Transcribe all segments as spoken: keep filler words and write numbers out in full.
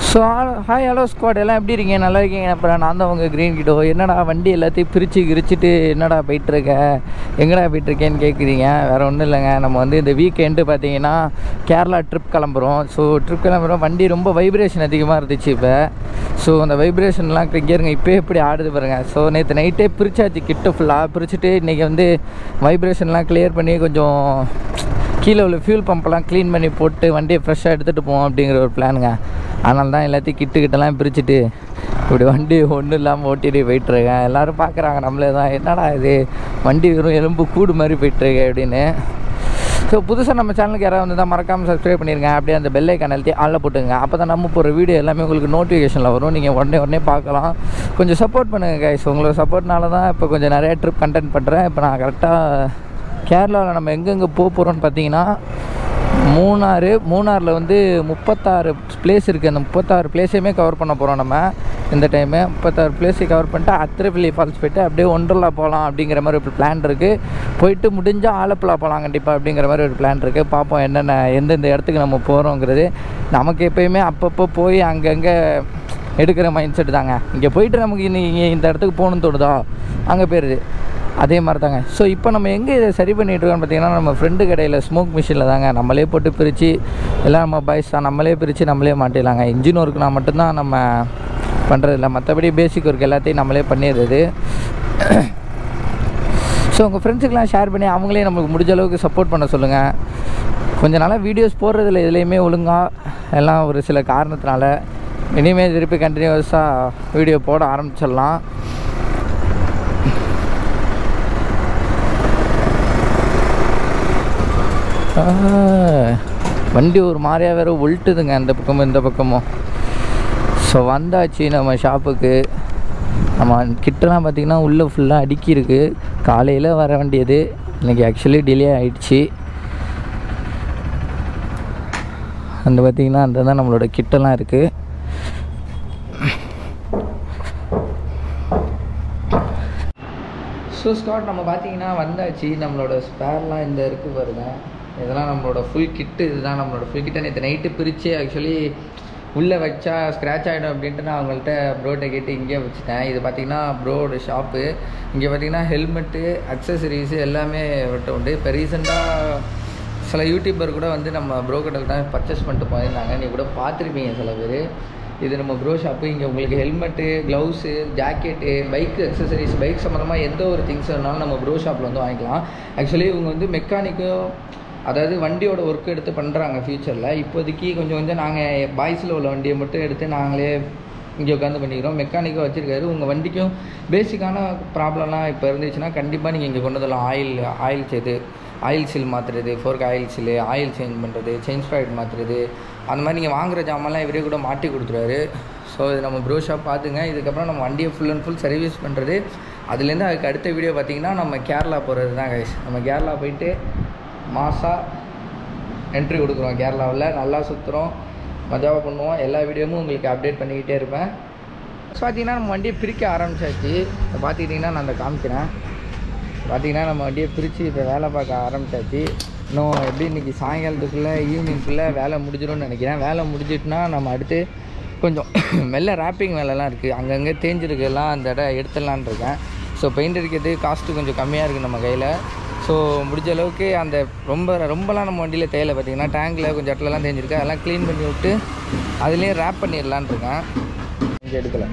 So hi hello squad எல்லாம் எப்படி இருக்கீங்க? நல்லா இருக்கீங்க? அப்புறம் நான் தான் உங்கள் க்ரீன் கிடோ. என்னடா வண்டி எல்லாத்தையும் பிரித்து கிரிச்சிட்டு என்னடா போயிட்டுருக்க, எங்கடா போயிட்டுருக்கேன்னு கேட்குறீங்க. வேறு ஒன்றும் இல்லைங்க, நம்ம வந்து இந்த வீக்கெண்டு பார்த்தீங்கன்னா கேரளா ட்ரிப் கிளம்புறோம். ஸோ ட்ரிப் கிளம்புறோம். வண்டி ரொம்ப வைப்ரேஷன் அதிகமாக இருந்துச்சு இப்போ. ஸோ அந்த வைப்ரேஷன்லாம் இங்கேருங்க இப்போ எப்படி ஆடுது பாருங்கள். ஸோ நேற்று நைட்டே பிரிச்சாச்சு, கிட்ட ஃபுல்லாக பிரிச்சுட்டு இன்றைக்கி வந்து வைப்ரேஷன்லாம் கிளியர் பண்ணி கொஞ்சம் கீழே உள்ள ஃபியூல் பம்பெல்லாம் க்ளீன் பண்ணி போட்டு வண்டியை ஃப்ரெஷ்ஷாக எடுத்துகிட்டு போவோம் அப்படிங்கிற ஒரு பிளானுங்க. அதனால தான் எல்லாத்தையும் கிட்டு கிட்டலாம் பிரிச்சுட்டு இப்படி வண்டி ஒன்றும் இல்லாமல் ஓட்டிகிட்டு போயிட்டுருக்கேன். எல்லோரும் பார்க்குறாங்க நம்மளே தான், என்னடா இது வண்டி வெறும் எலும்பு கூடு மாதிரி போயிட்டுருக்கு அப்படின்னு. ஸோ புதுசாக நம்ம சேனலுக்கு யாராவது வந்து தான் மறக்காமல் சப்ஸ்கிரைப் பண்ணிடுங்க. அப்படியே அந்த பெல் ஐக்கான் அழுத்தி ஆளில் போட்டுங்க. அப்போ தான் நம்ம போகிற வீடியோ எல்லாமே உங்களுக்கு நோட்டிஃபிகேஷனில் வரும். நீங்கள் உடனே உடனே பார்க்கலாம். கொஞ்சம் சப்போர்ட் பண்ணுங்கள் கைஸ். உங்களோட சப்போர்ட்னால தான் இப்போ கொஞ்சம் நிறையா ட்ரிப் கண்டென்ட் பண்ணுறேன். இப்போ நான் கரெக்டாக கேரளாவில் நம்ம எங்கெங்கே போக போகிறோன்னு பார்த்தீங்கன்னா மூணாறு. மூணாரில் வந்து முப்பத்தாறு பிளேஸ் இருக்குது. அந்த முப்பத்தாறு பிளேஸையுமே கவர் பண்ண போகிறோம் நம்ம இந்த டைமு. முப்பத்தாறு பிளேஸை கவர் பண்ணிட்டு அத்திரப்பள்ளி ஃபால்ஸ் போய்ட்டு அப்படியே ஒண்டர்லா போகலாம் அப்படிங்கிற மாதிரி ஒரு பிளான் இருக்குது. போயிட்டு முடிஞ்சால் ஆலப்புழா போகலாம் கண்டிப்பாக அப்படிங்கிற மாதிரி ஒரு பிளான் இருக்குது. பார்ப்போம் என்னென்ன எந்தெந்த இடத்துக்கு நம்ம போகிறோங்கிறது. நமக்கு எப்போயுமே அப்பப்போ போய் அங்கங்கே எடுக்கிற மைண்ட் செட்டு தாங்க. இங்கே போயிட்டு நமக்கு இன்றைக்கி இந்த இடத்துக்கு போகணுன்னு தோணுதா அங்கே போயிடுது, அதே மாதிரி தாங்க. ஸோ இப்போ நம்ம எங்கே இதை சரி பண்ணிகிட்ருக்கோன்னு பார்த்தீங்கன்னா நம்ம ஃப்ரெண்டு கடையில் ஸ்மோக் மிஷினில் தாங்க. நம்மளே போட்டு பிரித்து எல்லாம் நம்ம பாய்ஸ் தான், நம்மளே பிரித்து நம்மளே மாட்டிடலாங்க. இன்ஜின் ஒர்க்குனா மட்டும்தான் நம்ம பண்ணுறதில்ல, மற்றபடி பேசிக் ஒர்க் எல்லாத்தையும் நம்மளே பண்ணிடுறது. ஸோ உங்கள் ஃப்ரெண்ட்ஸுக்கெலாம் ஷேர் பண்ணி அவங்களே நம்மளுக்கு முடிஞ்ச அளவுக்கு சப்போர்ட் பண்ண சொல்லுங்கள். கொஞ்ச நாளாக வீடியோஸ் போடுறதில்ல எதுலேயுமே ஒழுங்காக, எல்லாம் ஒரு சில காரணத்தினால. இனிமேல் திருப்பி கண்டினியூஸாக வீடியோ போட ஆரம்பிச்சிடலாம். வண்டி ஒரு மாதிரியாக வேறு உள்ட்டுதுங்க அந்த பக்கமும் இந்த பக்கமும். ஸோ வந்தாச்சு நம்ம ஷாப்புக்கு. நம்ம கிட்டலாம் பார்த்திங்கன்னா உள்ளே ஃபுல்லாக அடுக்கியிருக்கு. காலையில் வர வேண்டியது இன்றைக்கி ஆக்சுவலி டிலே ஆகிடுச்சு. அந்த பார்த்திங்கன்னா அந்த தான் நம்மளோட கிட்டலாம் இருக்குது. ஸோ ஸ்காட் நம்ம பார்த்திங்கன்னா வந்தாச்சு. நம்மளோட ஸ்பேர்லாம் இந்த இருக்குது பாருங்கள். இதெல்லாம் நம்மளோட ஃபுல் கிட்டு. இதுதான் நம்மளோட ஃபுல் கிட்டை. நேற்று நைட்டு பிரித்து ஆக்சுவலி உள்ளே வச்சா ஸ்க்ராட்ச் ஆகிடும் அப்படின்ட்டு நான் அவங்கள்ட்ட ப்ரோட்டை கேட்டு இங்கேயே வச்சுட்டேன். இது பார்த்திங்கன்னா ப்ரோட ஷாப்பு. இங்கே பார்த்திங்கன்னா ஹெல்மெட்டு, அக்சசரிஸு எல்லாமே விட்டு உண்டு. இப்போ ரீசெண்டாக சில யூடியூபர் கூட வந்து நம்ம ப்ரோ கடையில் தான் பர்ச்சேஸ் பண்ணிட்டு போயிருந்தாங்க. நீ கூட பார்த்துருப்பீங்க சில பேர். இது நம்ம ப்ரோ ஷாப்பு. இங்கே உங்களுக்கு helmet, gloves, jacket, bike accessories, bike சம்மந்தமாக எந்த ஒரு திங்ஸ் வேணாலும் நம்ம ப்ரோ ஷாப்பில் வந்து வாங்கிக்கலாம். ஆக்சுவலி இவங்க வந்து மெக்கானிக்கும், அதாவது வண்டியோட ஒர்க் எடுத்து பண்ணுறாங்க ஃப்யூச்சரில். இப்போதைக்கு கொஞ்சம் கொஞ்சம் நாங்கள் பாய்ஸில் உள்ள வண்டியை மட்டும் எடுத்து நாங்களே இங்கே உட்காந்து பண்ணிக்கிறோம். மெக்கானிக்கும் வச்சுருக்காரு. உங்கள் வண்டிக்கும் பேசிக்கான ப்ராப்ளம்லாம் இப்போ இருந்துச்சுன்னா கண்டிப்பாக நீங்கள் இங்கே கொண்டு வரலாம். ஆயில் ஆயில் செய்து ஆயில் சீல் மாற்றுறது, fork oil seal, oil change பண்ணுறது, சேஞ்ச் ஸ்பாய்ட் மாற்றுறது, அந்த மாதிரி நீங்கள் வாங்குகிற ஜாமான்லாம் இவரே கூட மாட்டி கொடுத்துருவாரு. ஸோ இது நம்ம ப்ரோ ஷாப் பார்த்துங்க. இதுக்கப்புறம் நம்ம வண்டியை ஃபுல் அண்ட் ஃபுல் சர்வீஸ் பண்ணுறது. அதுலேருந்து அதுக்கு அடுத்த வீடியோ பார்த்திங்கன்னா நம்ம கேரளா போகிறது தான் கைஸ். நம்ம கேரளா போயிட்டு மாசாக என்ட்ரி கொடுக்குறோம். கேரளாவில் நல்லா சுற்றுறோம், மஜாவாக பண்ணுவோம். எல்லா வீடியோவும் உங்களுக்கு அப்டேட் பண்ணிக்கிட்டே இருப்பேன். பார்த்திங்கன்னா நம்ம வண்டியை பிரிக்க ஆரம்பித்தாச்சு. இப்போ பார்த்துக்கிட்டிங்கன்னா நான் அந்த காமிக்கிறேன். பார்த்திங்கன்னா நம்ம வண்டியை பிரித்து இப்போ வேலை பார்க்க ஆரம்பித்தாச்சு. இன்னும் எப்படி இன்றைக்கி சாயங்காலத்துக்குள்ளே ஈவினிங்குள்ளே வேலை முடிஞ்சிடும்னு நினைக்கிறேன். வேலை முடிஞ்சிட்டுனா நம்ம அடுத்து கொஞ்சம் மெல்ல ரேப்பிங் வேலைலாம் இருக்குது. அங்கங்கே தேஞ்சிருக்கெல்லாம் அந்த இடம் எடுத்துடலான் இருக்கேன். ஸோ பெயிண்ட் அடிக்கிறது காஸ்ட்டு கொஞ்சம் கம்மியாக இருக்குது நம்ம கையில். ஸோ முடிஞ்ச அளவுக்கு அந்த ரொம்ப ரொம்பலாம் நம்ம வண்டியில் தேயிலை பார்த்திங்கன்னா டேங்கில் கொஞ்சம் இடத்துலலாம் தேஞ்சிருக்கு. அதெல்லாம் க்ளீன் பண்ணி விட்டு அதுலேயே ரேப் பண்ணிடலான் இருக்கேன். கொஞ்சம் எடுக்கலை.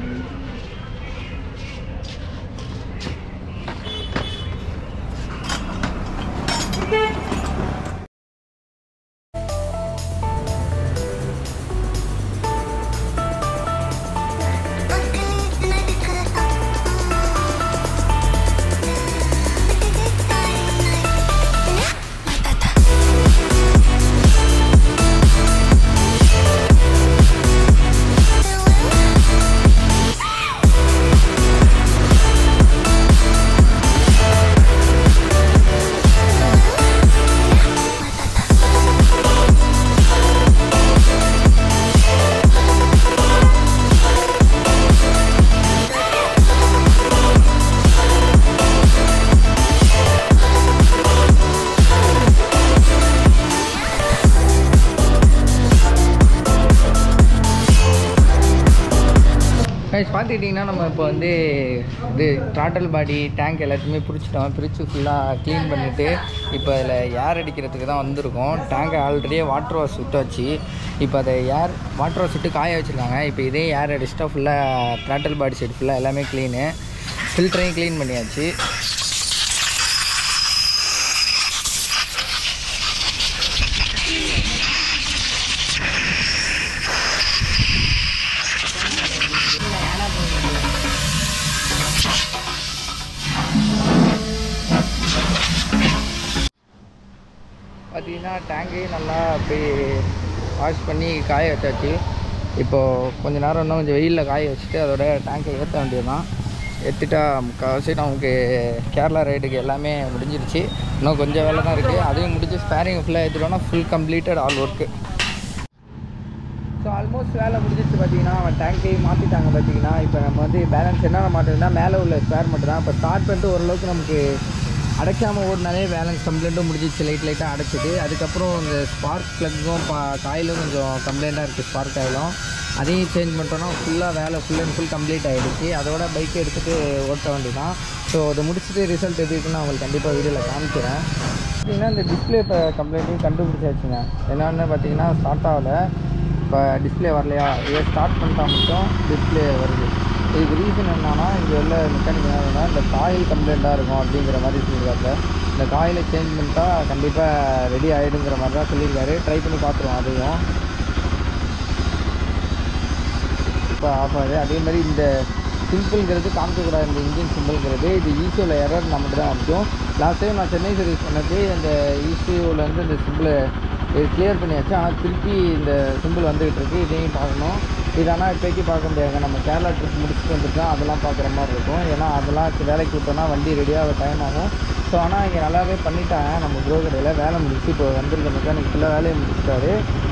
பார்த்துக்கிட்டிங்கன்னா நம்ம இப்போ வந்து இது த்ராட்டல் பாடி டேங்க் எல்லாத்தையுமே பிரிச்சிட்டோம். பிரித்து ஃபுல்லாக க்ளீன் பண்ணிவிட்டு இப்போ அதில் ஏர் அடிக்கிறதுக்கு தான் வந்திருக்கோம். டேங்கை ஆல்ரெடியே வாட்டர் வாஷ் விட்டாச்சு. இப்போ அதை ஏர் வாட்டர் வாஷ் விட்டு காய வச்சுருக்காங்க. இப்போ இதே ஏர் அடிச்சிட்டா ஃபுல்லாக த்ராட்டல் பாடி சைடு ஃபுல்லாக எல்லாமே க்ளீனு. ஃபில்டரையும் க்ளீன் பண்ணியாச்சு. பார்த்திங்கன்னா டேங்கையும் நல்லா போய் வாஷ் பண்ணி காய வச்சாச்சு. இப்போது கொஞ்சம் நேரம் இன்னும் கொஞ்சம் வெயிலில் காய வச்சுட்டு அதோட டேங்கை ஏற்ற வேண்டியது தான். ஏற்றிட்டா முக்கால்வாசி நமக்கு கேரளா ரைடுக்கு எல்லாமே முடிஞ்சிருச்சு. இன்னும் கொஞ்சம் வேலை தான் இருக்குது. அதையும் முடிஞ்சு ஸ்பேரிங் ஃபுல்லாக ஏற்றிட்டோன்னா full completed all work. So almost வேலை முடிஞ்சிச்சு. பார்த்திங்கன்னா அவன் டேங்கையும் மாற்றிட்டாங்க. பார்த்திங்கன்னா இப்போ நம்ம வந்து பேலன்ஸ் என்னென்ன மாட்டோம்னா மேலே உள்ள ஸ்பேர் மட்டும் தான். இப்போ ஸ்டார்ட் பண்ணிட்டு ஓரளவுக்கு நமக்கு அடைக்காமல் ஓடினாலே பேலன்ஸ் கம்ப்ளைண்ட்டும் முடிஞ்சிச்சு. லைட் லைட்டாக அடைச்சிது. அதுக்கப்புறம் இந்த ஸ்பார்க் ப்ளக்கும் பா காயிலும் கொஞ்சம் கம்ப்ளைண்ட்டாக இருக்குது. ஸ்பார்க் காயிலும் அதையும் சேஞ்ச் பண்ணிட்டோன்னா ஃபுல்லாக வேலை ஃபுல் அண்ட் ஃபுல் கம்ப்ளீட் ஆகிடுச்சு. அதோட பைக்கை எடுத்துகிட்டு ஓட்ட வேண்டியதான். ஸோ அதை முடிச்சுட்டு ரிசல்ட் எப்படி இருக்குன்னு நான் உங்களுக்கு கண்டிப்பாக வீடியோவில் காமிக்கிறேன். பார்த்திங்கன்னா இந்த டிஸ்பிளே இப்போ கம்ப்ளைண்ட்டையும் கண்டுபிடிச்சாச்சுங்க. என்னென்னு பார்த்திங்கன்னா ஸ்டார்ட் ஆகலை. இப்போ டிஸ்பிளே வரலையா, இதை ஸ்டார்ட் பண்ணிட்டா மட்டும் டிஸ்பிளே வருது. இதுக்கு ரீசன் என்னன்னா இங்கே உள்ள மெக்கானிக் என்னன்னா இந்த காயில் கம்ப்ளைண்ட்டாக இருக்கும் அப்படிங்கிற மாதிரி சொல்லியிருக்காங்க. இந்த காயிலை சேஞ்ச் பண்ணிட்டா கண்டிப்பாக ரெடி ஆகிடுங்கிற மாதிரி தான் சொல்லியிருக்காரு. ட்ரை பண்ணி பார்த்துருவோம். அதையும் இப்போ ஆஃப் ஆகுது. அதே மாதிரி இந்த சிம்பிள்ங்கிறது காமிக்கக்கூடாது. இந்த இன்ஜின் சிம்பிள்ங்கிறது இது ஈஸியோவில் எரர் நம்மகிட்ட தான் இருக்கும். லாஸ்ட் டைம் நான் சென்னை சர்வீஸ் பண்ணது அந்த ஈஸியோவிலேருந்து இந்த சிம்பிளை இது கிளியர் பண்ணியாச்சு. ஆனால் திருப்பி இந்த சிம்பிள் வந்துகிட்டு இருக்குது. இதையும் பார்க்கணும். இது ஆனால் இப்போக்கி பார்க்க முடியாது. நம்ம கேரளா ட்ரிப் முடிச்சுட்டு வந்துட்டோம் அதெல்லாம் பார்க்குற மாதிரி இருக்கும். ஏன்னா அதெல்லாம் வேலைக்கு விட்டோன்னா வண்டி ரெடியாக டைம் ஆகும். ஸோ ஆனால் இங்கே நல்லாவே பண்ணிட்டாங்க. நம்ம ப்ரோ கடையில் வேலை முடிச்சு இப்போ வந்திருக்க மெக்கானிக் ஃபுல்லாக வேலையை முடிச்சுட்டாரு.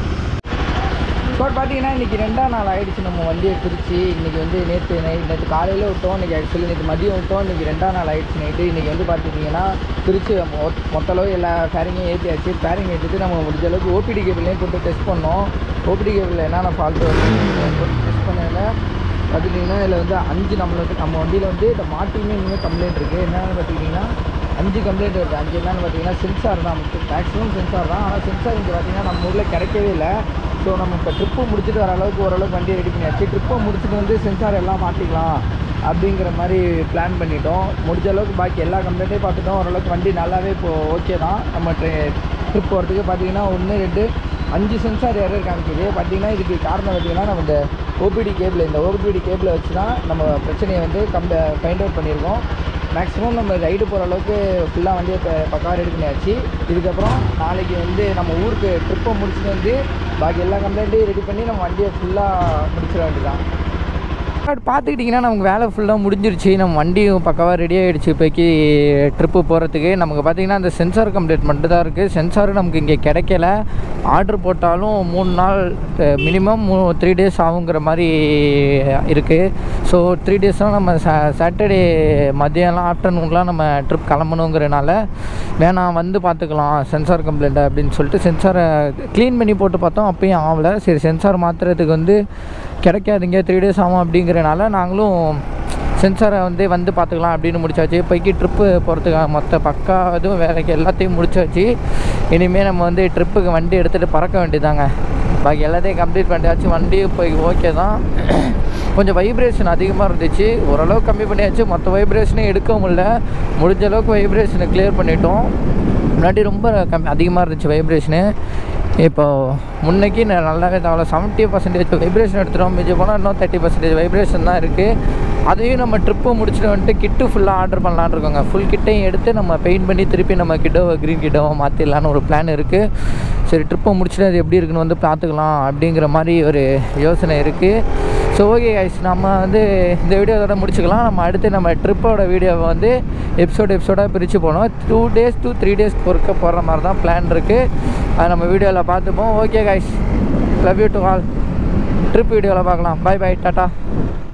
ஸோ பார்த்தீங்கன்னா இன்றைக்கி ரெண்டாம் நாள் ஆகிடுச்சு நம்ம வண்டியை பிரித்து. இன்றைக்கி வந்து நேற்று நைட் நேற்று காலையில் விட்டோம். இன்றைக்கி ஆக்சுவலி நேற்று மதியம் விட்டோம். இன்றைக்கி ரெண்டாம் நாள் ஆகிடுச்சு நைட்டு. இன்றைக்கி வந்து பார்த்துட்டிங்கன்னா பிரித்து மொத்த அளவு எல்லா ஃபேரிங்கையும் ஏற்றியாச்சு. ஃபேரிங் ஏற்றிட்டு நம்ம முடிஞ்ச அளவுக்கு ஓபிடி கேபிளையும் போட்டு டெஸ்ட் பண்ணோம். ஓபிடி கேபிளில் என்னென்ன ஃபால்ட்டு வந்து டெஸ்ட் பண்ணதில் பார்த்துட்டிங்கன்னா இதில் வந்து அஞ்சு நம்மளுக்கு நம்ம வண்டியில் வந்து இந்த மாட்டியுமே இன்னும் கம்ப்ளைண்ட் இருக்குது. என்னென்னு பார்த்துக்கிட்டிங்கன்னா அஞ்சு கம்ப்ளைண்ட் வருது. அஞ்சு என்னென்னு பார்த்தீங்கன்னா சென்சார் தான் மேக்ஸிமம் சென்சார் தான். ஆனால் சென்சார் இங்கே பார்த்திங்கன்னா நம்ம ஊரில் கிடைக்கவே இல்லை. ஸோ நம்ம இப்போ ட்ரிப்பு முடிச்சுட்டு வர அளவுக்கு ஓரளவுக்கு வண்டியை ரெடி பண்ணியாச்சு. ட்ரிப்பை முடிச்சுட்டு வந்து சென்சார் எல்லாம் மாட்டிக்கலாம் அப்படிங்கிற மாதிரி பிளான் பண்ணிட்டோம். முடிஞ்ச அளவுக்கு பாக்கி எல்லா கம்ப்ளைண்ட்டையும் பார்த்துட்டோம். ஓரளவுக்கு வண்டி நல்லாவே இப்போது ஓகே தான். நம்ம ட்ரெ ட்ரிப் போகிறதுக்கு பார்த்திங்கன்னா ஒன்று ரெண்டு அஞ்சு சென்சார் எரர் காமிக்குது. பார்த்திங்கன்னா இதுக்கு காரணம் பார்த்திங்கன்னா நம்ம இந்த ஓபிடி கேபிள் இந்த ஓபிடி கேபிளை வச்சு தான் நம்ம பிரச்சனையை வந்து கம்ப ஃபைண்ட் அவுட் பண்ணியிருக்கோம். மேக்ஸிமம் நம்ம ரைடு போகிற அளவுக்கு ஃபுல்லாக வண்டியை இப்போ பக்காவாக ரெடி பண்ணியாச்சு. இதுக்கப்புறம் நாளைக்கு வந்து நம்ம ஊருக்கு ட்ரிப்பை முடிச்சுட்டு வந்து பாக்கி எல்லா கம்ப்ளைண்ட்டையும் ரெடி பண்ணி நம்ம வண்டியை ஃபுல்லாக முடிச்சிட வேண்டியதான். பார்த்துக்கிட்டிங்கன்னா நமக்கு வேலை ஃபுல்லாக முடிஞ்சிருச்சு. நம்ம வண்டியும் பக்காவாக ரெடி ஆகிடுச்சு இப்போக்கி ட்ரிப்பு போகிறதுக்கு. நமக்கு பார்த்திங்கன்னா அந்த சென்சார் கம்ப்ளீட் மட்டும் தான் இருக்குது. சென்சாரும் நமக்கு இங்கே கிடைக்கல. ஆர்டர் போட்டாலும் மூணு நாள் மினிமம் மூ த்ரீ டேஸ் ஆகுங்கிற மாதிரி இருக்குது. ஸோ த்ரீ டேஸ்லாம் நம்ம சா சாட்டர்டே மதியம்லாம் ஆஃப்டர்நூன்லாம் நம்ம ட்ரிப் கிளம்பணுங்கிறனால வேணாம் வந்து பார்த்துக்கலாம் சென்சார் கம்ப்ளைண்ட்டை அப்படின்னு சொல்லிட்டு சென்சாரை க்ளீன் பண்ணி போட்டு பார்த்தோம். அப்பயும் ஆகலை. சரி சென்சார் மாற்றுறதுக்கு வந்து கிடைக்காதுங்க த்ரீ டேஸ் ஆகும் அப்படிங்கிறனால நாங்களும் சென்சாரை வந்து வந்து பார்த்துக்கலாம் அப்படின்னு முடிச்சாச்சு. இப்போக்கி ட்ரிப்பு போகிறதுக்கு மொத்த பக்கா இதுவும் வேலைக்கு எல்லாத்தையும் முடிச்சாச்சு. இனிமேல் நம்ம வந்து ட்ரிப்புக்கு வண்டி எடுத்துகிட்டு பறக்க வேண்டியதாங்க. பாக்கி எல்லாத்தையும் கம்ப்ளீட் பண்ணியாச்சு. வண்டி இப்போ ஓகே தான். கொஞ்சம் வைப்ரேஷன் அதிகமாக இருந்துச்சு. ஓரளவுக்கு கம்மி பண்ணியாச்சு. மொத்த வைப்ரேஷனே எடுக்க முடியல. முடிஞ்ச அளவுக்கு வைப்ரேஷனை கிளியர் பண்ணிட்டோம். முன்னாடி ரொம்ப கம் அதிகமாக இருந்துச்சு வைப்ரேஷனு. இப்போது முன்னைக்கு நான் நல்லாவே தவிர செவன்ட்டி பர்சன்டேஜ் வைப்ரேஷன் எடுத்துகிறோம். மிஞ்சி போனால் இன்னும் தேர்ட்டி பர்சன்டேஜ் வைப்ரேஷன் தான் இருக்குது. அதையும் நம்ம ட்ரிப்பை முடிச்சுட்டு வந்துட்டு கிட்டு ஃபுல்லாக ஆர்டர் பண்ணலான்னு இருக்கோங்க. ஃபுல் கிட்டையும் எடுத்து நம்ம பெயிண்ட் பண்ணி திருப்பி நம்ம கிட்டோவை க்ரீன் கிட்டோவை மாற்றிடலான்னு ஒரு பிளான் இருக்குது. சரி ட்ரிப்பை முடிச்சுட்டு அது எப்படி இருக்குன்னு வந்து பார்த்துக்கலாம் அப்படிங்கிற மாதிரி ஒரு யோசனை இருக்குது. ஸோ ஓகே கைஸ், நம்ம வந்து இந்த வீடியோவோட முடிச்சுக்கலாம். நம்ம அடுத்து நம்ம ட்ரிப்போட வீடியோவை வந்து எபிசோடு எபிசோடாக பிரித்து போனோம். Two days two three days பொறுக்க போகிற மாதிரி தான் பிளான் இருக்குது. அதை நம்ம வீடியோவில் பார்த்துப்போம். Okay guys, love you to all. Trip வீடியோவில் பார்க்கலாம். Bye bye, tata.